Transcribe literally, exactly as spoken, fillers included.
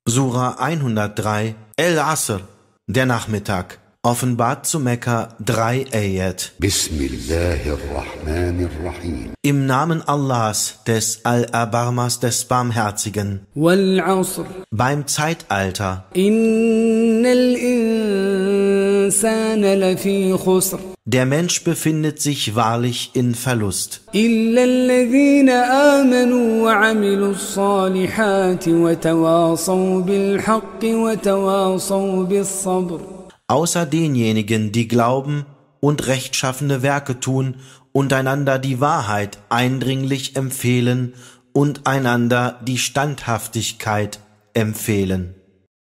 Sura hundertdrei, El-Asr, der Nachmittag, offenbart zu Mekka drei Ayat. Bismillahirrahmanirrahim. Im Namen Allahs, des Al-Abarmas, des Barmherzigen. Wal Asr. Beim Zeitalter. Innal insana lafi khusr. Der Mensch befindet sich wahrlich in Verlust. Illa alladhina amanu wa amilus salihati wa tawasaw bil haqqi wa tawasaw bis sabr. Außer denjenigen, die glauben und rechtschaffene Werke tun und einander die Wahrheit eindringlich empfehlen und einander die Standhaftigkeit empfehlen.